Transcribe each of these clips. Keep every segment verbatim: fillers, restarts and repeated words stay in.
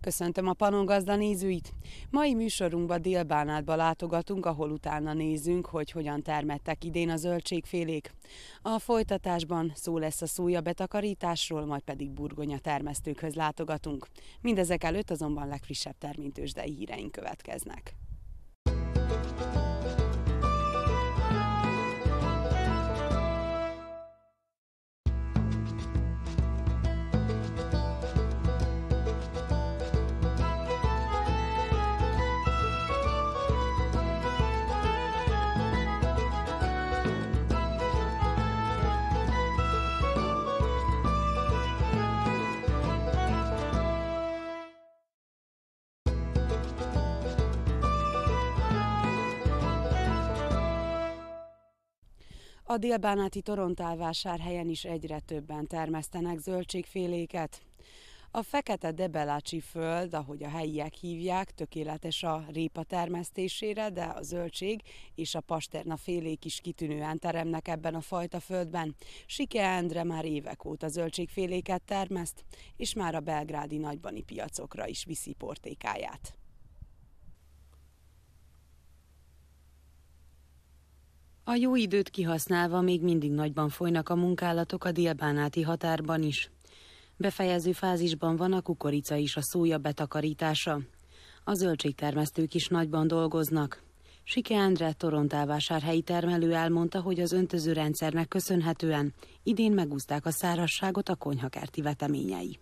Köszöntöm a Pannon Gazda nézőit! Mai műsorunkba Dél-Bánátba látogatunk, ahol utána nézünk, hogy hogyan termettek idén a zöldségfélék. A folytatásban szó lesz a szója betakarításról, majd pedig burgonya termesztőkhöz látogatunk. Mindezek előtt azonban legfrissebb terménytőzsdei híreink következnek. A dél-bánáti Torontál-vásárhelyen is egyre többen termesztenek zöldségféléket. A fekete debelácsi föld, ahogy a helyiek hívják, tökéletes a répa termesztésére, de a zöldség és a pasterna félék is kitűnően teremnek ebben a fajta földben. Sike Endre már évek óta zöldségféléket termeszt, és már a belgrádi nagybani piacokra is viszi portékáját. A jó időt kihasználva még mindig nagyban folynak a munkálatok a dél-bánáti határban is. Befejező fázisban van a kukorica és a szója betakarítása. A zöldségtermesztők is nagyban dolgoznak. Sike Endre Torontál-vásárhelyi termelő elmondta, hogy az öntöző rendszernek köszönhetően idén megúszták a szárazságot a konyhakerti veteményei.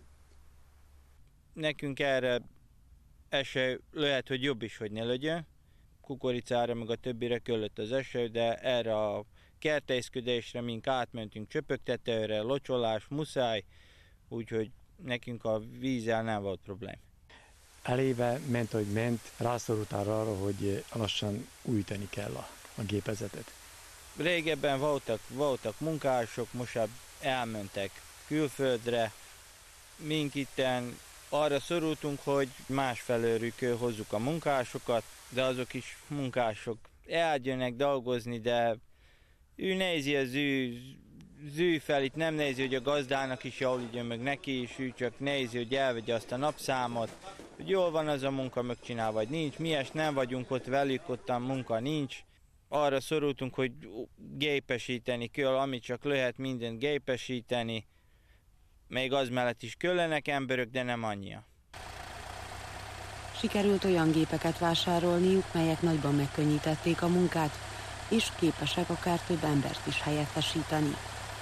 Nekünk erre eső lehet, hogy jobb is, hogy ne legyen. Kukoricára, meg a többire kellett az eső, de erre a kertészkedésre mink átmentünk csöpögtetőre, locsolás, muszáj, úgyhogy nekünk a vízzel nem volt problém. Eléve ment, hogy ment, rászorultál arra, hogy lassan újítani kell a, a gépezetet. Régebben voltak, voltak munkások, most elmentek külföldre, mink itten arra szorultunk, hogy másfelőrük hozzuk a munkásokat, de azok is munkások eljönnek dolgozni, de ő nézi az ő, az ő fel, itt nem nézi, hogy a gazdának is jól ügyön, meg neki is, ő csak nézi, hogy elvegye azt a napszámot, hogy jól van az a munka, megcsinál, vagy nincs. Mi est nem vagyunk ott velük, ott a munka nincs. Arra szorultunk, hogy gépesíteni kell, amit csak lehet, mindent gépesíteni. Még az mellett is kellenek emberök, de nem annyira. Sikerült olyan gépeket vásárolniuk, melyek nagyban megkönnyítették a munkát, és képesek akár több embert is helyettesíteni.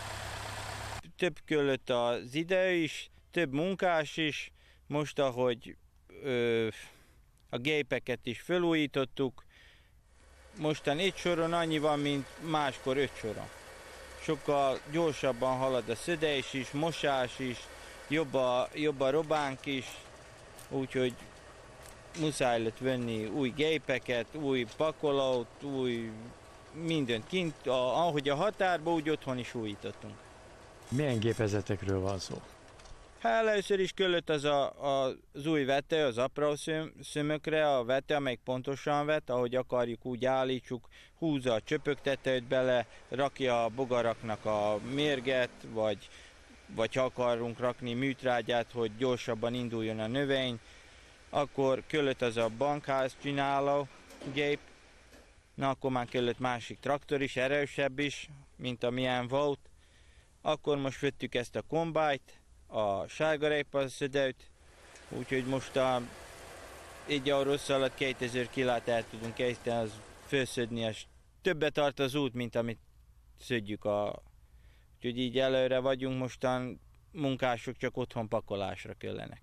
Több kellett az idő is, több munkás is, most ahogy ö, a gépeket is felújítottuk, mostan egy soron annyi van, mint máskor öt soron. Sokkal gyorsabban halad a szödés is, mosás is, jobb a, jobb a robánk is, úgyhogy muszáj lett venni új gépeket, új pakolót, új mindent kint, a, ahogy a határba, úgy otthon is újítottunk. Milyen gépezetekről van szó? Hát először is kellett az, a, a, az új vete, az apró szöm, szömökre, a vete, amelyik pontosan vet, ahogy akarjuk, úgy állítsuk, húzza a csöpögtetőt bele, rakja a bogaraknak a mérget, vagy, vagy ha akarunk rakni műtrágyát, hogy gyorsabban induljon a növény. Akkor kellett az a bankház csináló gép, na akkor már kellett másik traktor is, erősebb is, mint amilyen volt. Akkor most vettük ezt a kombájt, a sárgarépa szödőt, úgyhogy most a egy rossz alatt kétezer kilát el tudunk készíteni, az felszödni, és többet tart az út, mint amit szödjük. A... Úgyhogy így előre vagyunk, mostan munkások csak otthon pakolásra kellenek.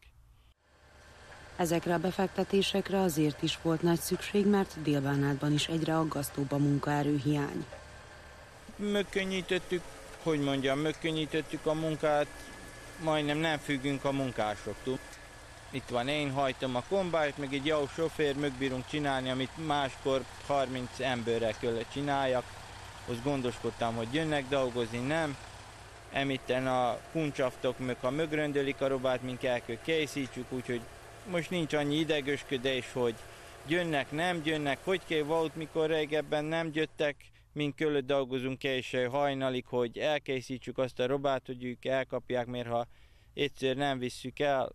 Ezekre a befektetésekre azért is volt nagy szükség, mert Dél-Bánátban is egyre aggasztóbb a munkaerőhiány. Megkönnyítettük, hogy mondjam, megkönnyítettük a munkát, majdnem nem függünk a munkásoktól. Itt van, én hajtom a kombájt, meg egy jó sofőr, megbírunk csinálni, amit máskor harminc emberrel kellett csináljak. Azt gondoskodtam, hogy jönnek dolgozni, nem. Emitten a kuncsaftok, meg ha mögröndölik a robát, mink el kell készítsük, úgyhogy most nincs annyi idegösködés, hogy jönnek, nem jönnek, hogy kell volt, mikor régebben nem jöttek, mint kellett dolgozunk késő hajnalig, hogy elkészítsük azt a robát, hogy ők elkapják, mert ha egyszer nem visszük el,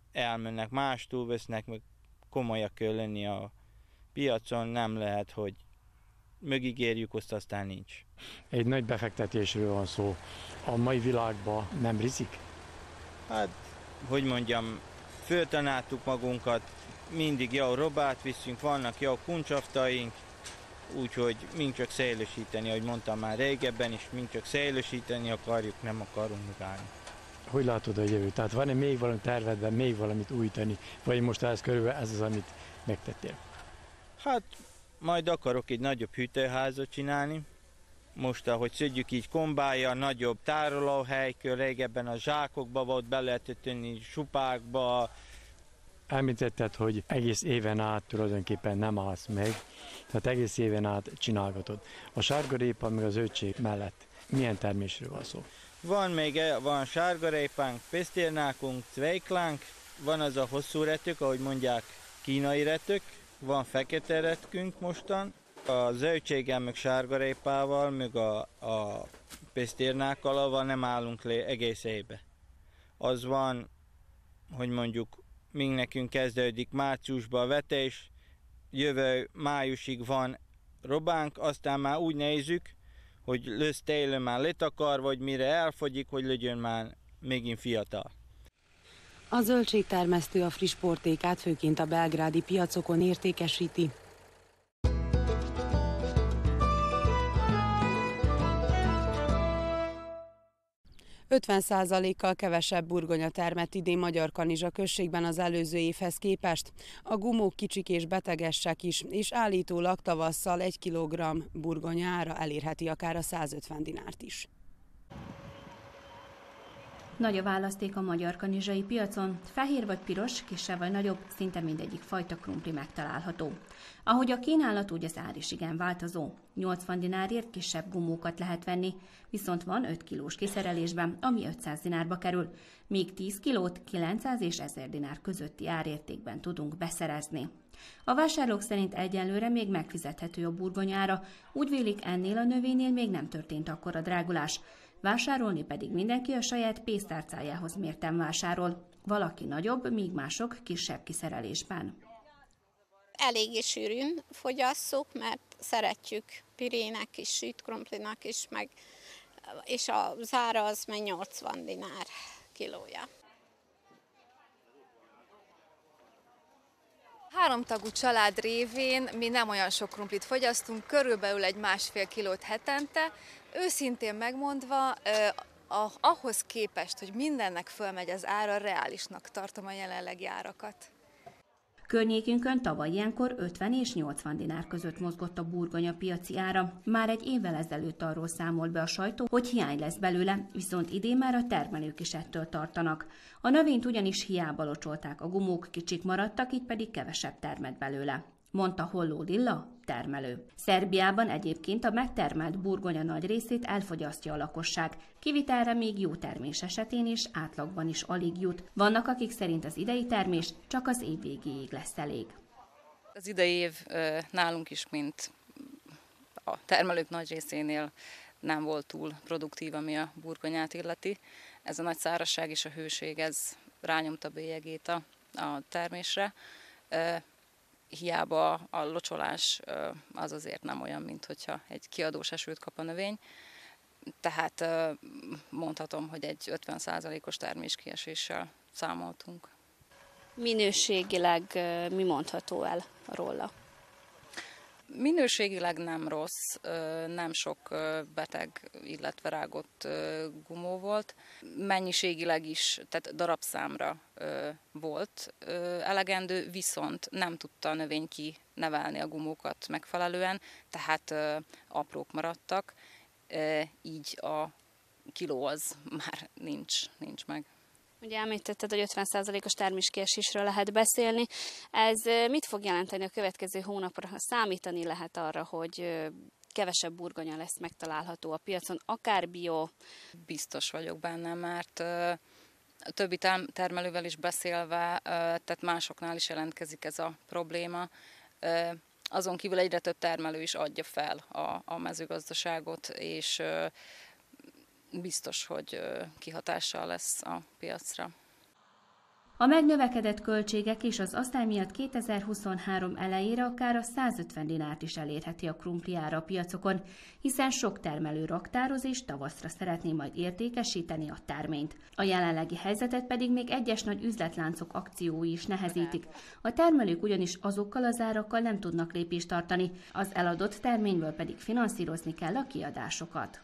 elmennek mástól, vesznek, meg komolyak kell lenni a piacon, nem lehet, hogy mögígérjük, azt aztán nincs. Egy nagy befektetésről van szó. A mai világban nem riszik? Hát, hogy mondjam, föltanáltuk magunkat, mindig jó robát viszünk, vannak jó kuncsaftaink, úgyhogy mind csak szélesíteni, ahogy mondtam már régebben is, mind csak szélesíteni akarjuk, nem akarunk megállni. Hogy látod a jövőt? Tehát van-e még valami tervedben, még valamit újítani, vagy most ez körülbelül ez az, amit megtettél? Hát, majd akarok egy nagyobb hűtőházat csinálni. Most, ahogy szedjük így kombája, nagyobb tárolóhely, régebben a zsákokba volt, be lehetett tenni supákba. Említetted, hogy egész éven át tulajdonképpen nem állsz meg, tehát egész éven át csinálgatod. A sárgarépa meg a zöldség mellett milyen termésről van szó? Van még van sárgarépánk, pesztérnákunk, cvejklánk, van az a hosszú retök, ahogy mondják, kínai retök, van fekete retkünk mostan. A zöldséggel, meg sárgarépával, meg a, a pesztérnákkal, avval nem állunk le egész évbe. Az van, hogy mondjuk, míg nekünk kezdődik márciusban a vetés, jövő májusig van robánk, aztán már úgy nézzük, hogy lesz télen már letakar, vagy mire elfogyik, hogy legyen már megint fiatal. A zöldségtermesztő a friss portékát főként a belgrádi piacokon értékesíti. ötven százalékkal kevesebb burgonya termett idén Magyarkanizsa községben az előző évhez képest. A gumók kicsik és betegesek is, és állítólag tavasszal egy kilogramm burgonyára elérheti akár a százötven dinárt is. Nagy a választék a magyarkanizsai piacon, fehér vagy piros, kisebb vagy nagyobb, szinte mindegyik fajta krumpli megtalálható. Ahogy a kínálat, úgy az ár is igen változó. nyolcvan dinárért kisebb gumókat lehet venni, viszont van öt kilós kiszerelésben, ami ötszáz dinárba kerül, míg tíz kilót kilencszáz és ezer dinár közötti árértékben tudunk beszerezni. A vásárlók szerint egyelőre még megfizethető a burgonyára, úgy vélik, ennél a növénynél még nem történt akkora drágulás. Vásárolni pedig mindenki a saját pénztárcájához mérten vásárol. Valaki nagyobb, míg mások kisebb kiszerelésben. Eléggé sűrűn fogyasszuk, mert szeretjük pirének is, sült krumplinak is, meg, és a zára az meg nyolcvan dinár kilója. Háromtagú család révén mi nem olyan sok krumplit fogyasztunk, körülbelül egy másfél kilót hetente. Őszintén megmondva, eh, ahhoz képest, hogy mindennek fölmegy az ára, reálisnak tartom a jelenlegi árakat. Környékünkön tavaly ilyenkor ötven és nyolcvan dinár között mozgott a burgonya piaci ára. Már egy évvel ezelőtt arról számolt be a sajtó, hogy hiány lesz belőle, viszont idén már a termelők is ettől tartanak. A növényt ugyanis hiába locsolták, a gumók kicsik maradtak, így pedig kevesebb termett belőle, mondta Holló Lilla, termelő. Szerbiában egyébként a megtermelt burgonya nagy részét elfogyasztja a lakosság, kivitelre még jó termés esetén is átlagban is alig jut. Vannak, akik szerint az idei termés csak az év végéig lesz elég. Az idei év nálunk is, mint a termelők nagy részénél nem volt túl produktív, ami a burgonyát illeti. Ez a nagy szárazság és a hőség, ez rányomta bélyegét a, a termésre. Hiába a locsolás az azért nem olyan, mint hogyha egy kiadós esőt kap a növény. Tehát mondhatom, hogy egy ötven százalékos terméskieséssel számoltunk. Minőségileg mi mondható el róla? Minőségileg nem rossz, nem sok beteg, illetve rágott gumó volt. Mennyiségileg is, tehát darabszámra volt elegendő, viszont nem tudta a növény kinevelni a gumókat megfelelően, tehát aprók maradtak, így a kiló az már nincs, nincs meg. Ugye említetted, hogy ötven százalékos terméskiesésről lehet beszélni. Ez mit fog jelenteni a következő hónapra? Számítani lehet arra, hogy kevesebb burgonya lesz megtalálható a piacon, akár bio? Biztos vagyok benne, mert a többi termelővel is beszélve, tehát másoknál is jelentkezik ez a probléma. Azon kívül egyre több termelő is adja fel a, a mezőgazdaságot, és biztos, hogy kihatással lesz a piacra. A megnövekedett költségek és az asztály miatt kétezer-huszonhárom elejére akár a százötven dinárt is elérheti a krumpli ára a piacokon, hiszen sok termelő raktároz és tavaszra szeretné majd értékesíteni a terményt. A jelenlegi helyzetet pedig még egyes nagy üzletláncok akciói is nehezítik. A termelők ugyanis azokkal az árakkal nem tudnak lépést tartani, az eladott terményből pedig finanszírozni kell a kiadásokat.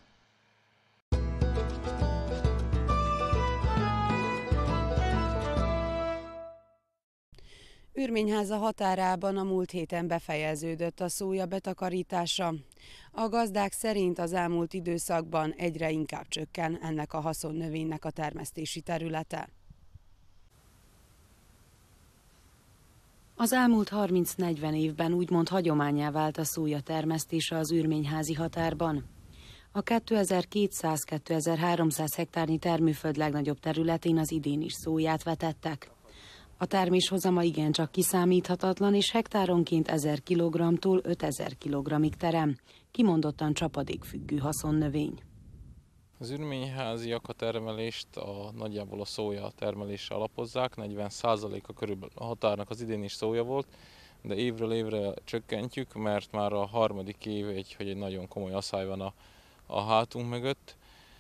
Ürményháza határában a múlt héten befejeződött a szója betakarítása. A gazdák szerint az elmúlt időszakban egyre inkább csökken ennek a haszonnövénynek a termesztési területe. Az elmúlt harminc-negyven évben úgymond hagyománnyá vált a szója termesztése az ürményházi határban. A kétezer-kétszáz-kétezer-háromszáz hektárnyi termőföld legnagyobb területén az idén is szóját vetettek. A terméshozama igencsak kiszámíthatatlan, és hektáronként ezer kilogrammtól ötezer kilogrammig terem, kimondottan csapadékfüggő haszonnövény. Az ürményháziak a termelést a, nagyjából a szója termelésre alapozzák, negyven százaléka körülbelül a határnak az idén is szója volt, de évről évre csökkentjük, mert már a harmadik év, egy, hogy egy nagyon komoly asszály van a, a hátunk mögött.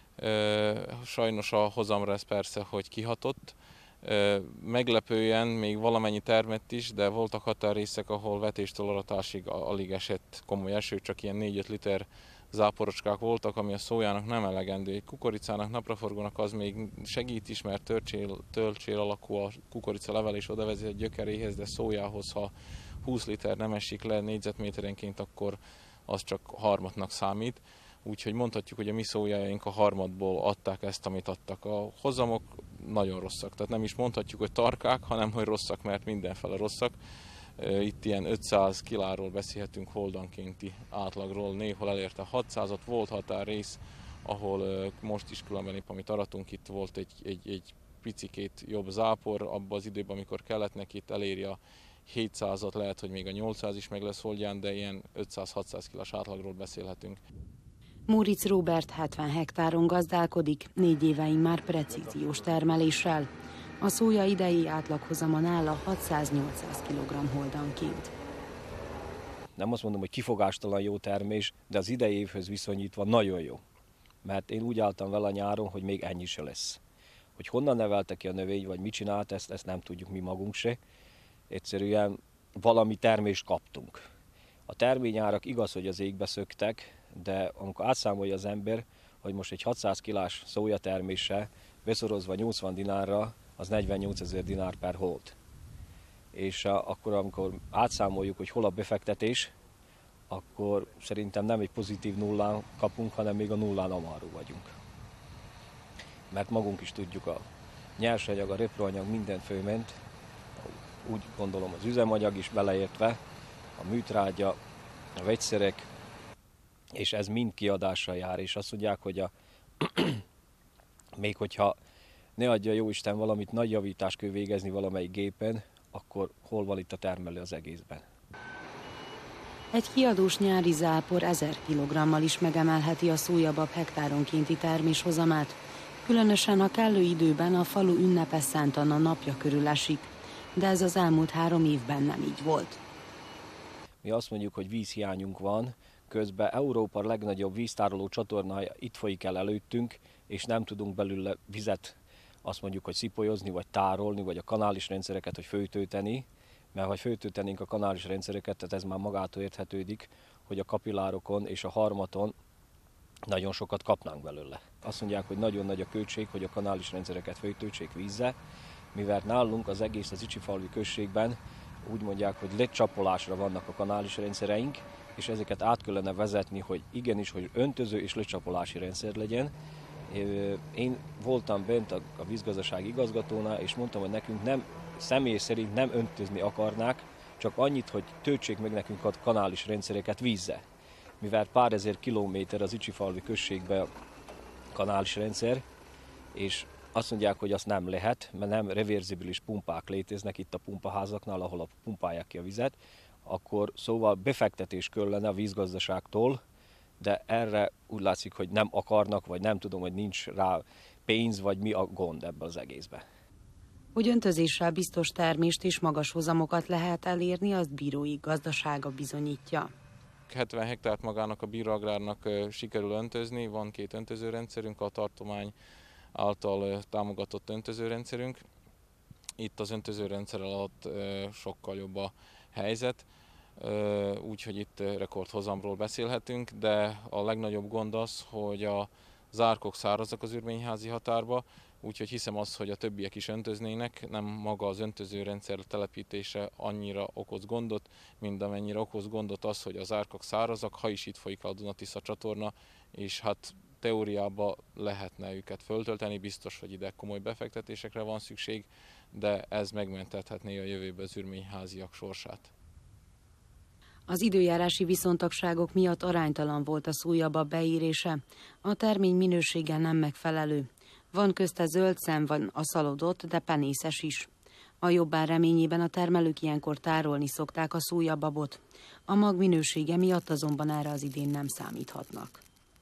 Sajnos a hozamra ez persze, hogy kihatott. Meglepően még valamennyi termett is, de voltak határrészek, ahol vetéstől aratásig alig esett komoly eső, csak ilyen négy-öt liter záporocskák voltak, ami a szójának nem elegendő. Egy kukoricának, napraforgónak az még segít is, mert tölcsél, tölcsél alakú a kukorica level és oda vezet a gyökeréhez, de szójához, ha húsz liter nem esik le négyzetméterenként, akkor az csak harmadnak számít. Úgyhogy mondhatjuk, hogy a mi szójáink a harmadból adták ezt, amit adtak. A hozamok nagyon rosszak, tehát nem is mondhatjuk, hogy tarkák, hanem hogy rosszak, mert mindenfele rosszak. Itt ilyen ötszáz kiláról beszélhetünk holdankénti átlagról, néhol elérte hatszázat, volt határrész, ahol most is különben épp, amit aratunk, itt volt egy, egy, egy picikét jobb zápor, abban az időben, amikor kellett neki, itt eléri a hétszázat, lehet, hogy még a nyolcszáz is meg lesz holdján, de ilyen ötszáz-hatszáz kilós átlagról beszélhetünk. Móricz Róbert hetven hektáron gazdálkodik, négy évein már precíziós termeléssel. A szója idei átlaghozama nála hatszáz-nyolcszáz kilogramm holdanként. Nem azt mondom, hogy kifogástalan jó termés, de az idei évhöz viszonyítva nagyon jó. Mert én úgy álltam vele a nyáron, hogy még ennyi se lesz. Hogy honnan nevelte ki a növény, vagy mit csinált, ezt, ezt nem tudjuk mi magunk se. Egyszerűen valami termést kaptunk. A terményárak igaz, hogy az égbe szöktek, de amikor átszámolja az ember, hogy most egy hatszáz kilós szója termése beszorozva nyolcvan dinárra, az negyvennyolcezer dinár per hold. És akkor, amikor átszámoljuk, hogy hol a befektetés, akkor szerintem nem egy pozitív nullán kapunk, hanem még a nullán amarú vagyunk. Mert magunk is tudjuk, a nyersanyag, a reproanyag minden fölment, úgy gondolom az üzemanyag is beleértve, a műtrágya, a vegyszerek, és ez mind kiadással jár, és azt mondják, hogy a még hogyha ne adja Jóisten valamit, nagy javítást kell végezni valamelyik gépen, akkor hol van itt a termelő az egészben? Egy kiadós nyári zápor ezer kilogrammal is megemelheti a szójabab hektáronkénti terméshozamát, különösen a kellő időben a falu ünnepes Szent Anna napja körül esik, de ez az elmúlt három évben nem így volt. Mi azt mondjuk, hogy vízhiányunk van, közben Európa legnagyobb víztároló csatornája itt folyik el előttünk, és nem tudunk belőle vizet, azt mondjuk, hogy szipolyozni, vagy tárolni, vagy a kanális rendszereket, hogy főtölteni, mert ha főtöltenénk a kanális rendszereket, tehát ez már magától érthetődik, hogy a kapillárokon és a harmaton nagyon sokat kapnánk belőle. Azt mondják, hogy nagyon nagy a költség, hogy a kanális rendszereket főtöltsék vízzel, mivel nálunk az egész az Icsifalvi községben úgy mondják, hogy lecsapolásra vannak a kanális rendszereink, és ezeket át kellene vezetni, hogy igenis, hogy öntöző és lecsapolási rendszer legyen. Én voltam bent a vízgazdasági igazgatónál, és mondtam, hogy nekünk nem, személy szerint nem öntözni akarnák, csak annyit, hogy töltsék meg nekünk a kanális rendszereket vízzel. Mivel pár ezer kilométer az Icsifalvi községben a kanális rendszer, és azt mondják, hogy azt nem lehet, mert nem reverzibilis pumpák léteznek itt a pumpaházaknál, ahol a pumpálják ki a vizet, akkor szóval befektetés kellene a vízgazdaságtól, de erre úgy látszik, hogy nem akarnak, vagy nem tudom, hogy nincs rá pénz, vagy mi a gond ebben az egészben. Hogy öntözéssel biztos termést és magas hozamokat lehet elérni, azt Bírói gazdasága bizonyítja. hetven hektárt magának a bíróagrárnak sikerül öntözni, van két öntözőrendszerünk, a tartomány által támogatott öntözőrendszerünk. Itt az öntözőrendszer alatt sokkal jobb a helyzet, úgyhogy itt rekordhozamról beszélhetünk, de a legnagyobb gond az, hogy a zárkok szárazak az ürményházi határba, úgyhogy hiszem azt, hogy a többiek is öntöznének, nem maga az öntözőrendszer telepítése annyira okoz gondot, mint amennyire okoz gondot az, hogy az árkok szárazak, ha is itt folyik a Duna-Tisza csatorna, és hát teóriában lehetne őket föltölteni, biztos, hogy ide komoly befektetésekre van szükség, de ez megmentethetné a jövőben az ürményháziak sorsát. Az időjárási viszontagságok miatt aránytalan volt a szójabab beérése. A termény minősége nem megfelelő. Van közte zöld szem, van a szalodott, de penészes is. A jobbár reményében a termelők ilyenkor tárolni szokták a szójababot. A mag minősége miatt azonban erre az idén nem számíthatnak.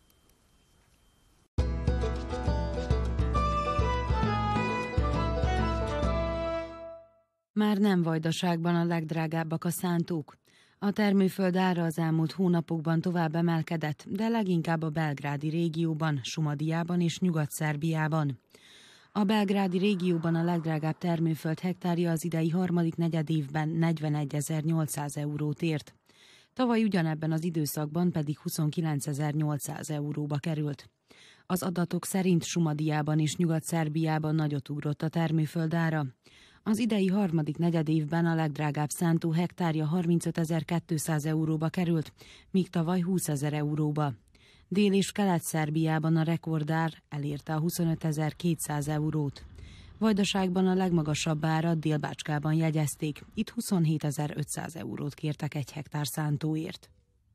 Már nem Vajdaságban a legdrágábbak a szántók. A termőföld ára az elmúlt hónapokban tovább emelkedett, de leginkább a belgrádi régióban, Sumadiában és Nyugat-Szerbiában. A belgrádi régióban a legdrágább termőföld hektárja az idei harmadik negyedévben negyvenegy-ezer-nyolcszáz eurót ért. Tavaly ugyanebben az időszakban pedig huszonkilencezer-nyolcszáz euróba került. Az adatok szerint Sumadiában és Nyugat-Szerbiában nagyot ugrott a termőföld ára. Az idei harmadik negyedévben a legdrágább szántó hektárja harmincötezer-kétszáz euróba került, míg tavaly húszezer euróba. Dél- és Kelet-Szerbiában a rekordár elérte a huszonötezer-kétszáz eurót. Vajdaságban a legmagasabb árat Dél-Bácskában jegyezték, itt huszonhétezer-ötszáz eurót kértek egy hektár szántóért.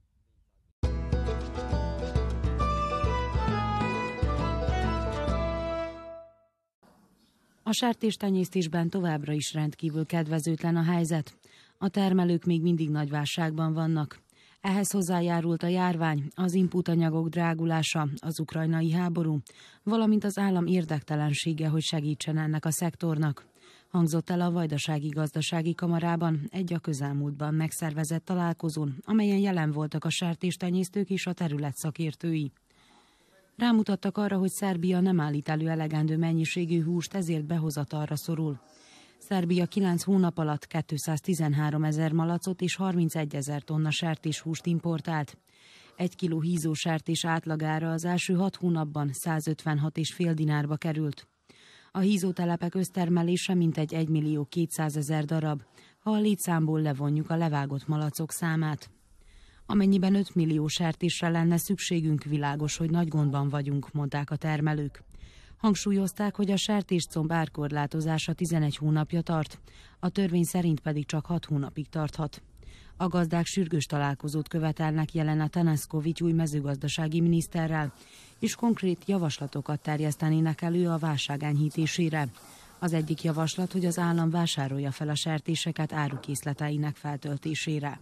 A sertéstenyésztésben továbbra is rendkívül kedvezőtlen a helyzet. A termelők még mindig nagy válságban vannak. Ehhez hozzájárult a járvány, az inputanyagok drágulása, az ukrajnai háború, valamint az állam érdektelensége, hogy segítsen ennek a szektornak. Hangzott el a Vajdasági Gazdasági Kamarában egy a közelmúltban megszervezett találkozón, amelyen jelen voltak a sertéstenyésztők és a terület szakértői. Rámutattak arra, hogy Szerbia nem állít elő elegendő mennyiségű húst, ezért behozatalra szorul. Szerbia kilenc hónap alatt kétszáztizenhárom ezer malacot és harmincegy ezer tonna sertéshúst importált. Egy kiló hízó sertés átlagára az első hat hónapban százötvenhat egész öt dinárba került. A hízótelepek össztermelése mintegy egymillió kétszázezer darab, ha a létszámból levonjuk a levágott malacok számát. Amennyiben öt millió sertésre lenne szükségünk, világos, hogy nagy gondban vagyunk, mondták a termelők. Hangsúlyozták, hogy a sertéscomb árkorlátozása tizenegy hónapja tart, a törvény szerint pedig csak hat hónapig tarthat. A gazdák sürgős találkozót követelnek Jelena Tanaszkovics új mezőgazdasági miniszterrel, és konkrét javaslatokat terjesztenének elő a válság enyhítésére. Az egyik javaslat, hogy az állam vásárolja fel a sertéseket árukészleteinek feltöltésére.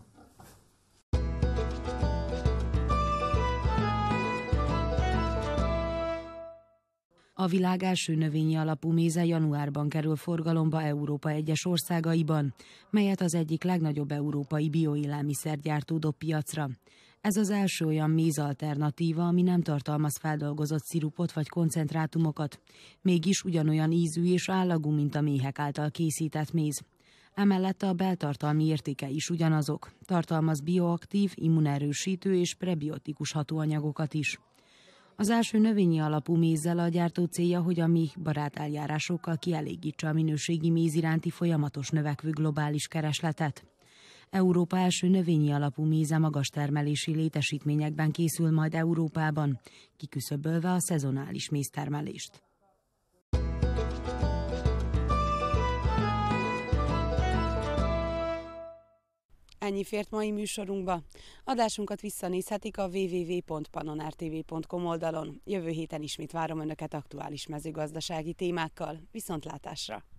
A világ első növényi alapú méze januárban kerül forgalomba Európa egyes országaiban, melyet az egyik legnagyobb európai bioélelmiszergyártó dob piacra. Ez az első olyan mézalternatíva, ami nem tartalmaz feldolgozott szirupot vagy koncentrátumokat, mégis ugyanolyan ízű és állagú, mint a méhek által készített méz. Emellett a beltartalmi értéke is ugyanazok, tartalmaz bioaktív, immunerősítő és prebiotikus hatóanyagokat is. Az első növényi alapú mézzel a gyártó célja, hogy a méhbarát eljárásokkal kielégítse a minőségi méz iránti folyamatos növekvő globális keresletet. Európa első növényi alapú méze magas termelési létesítményekben készül majd Európában, kiküszöbölve a szezonális méztermelést. Ennyi fért mai műsorunkba. Adásunkat visszanézhetik a double-u double-u double-u pont pannonár t v pont com oldalon. Jövő héten ismét várom Önöket aktuális mezőgazdasági témákkal. Viszontlátásra!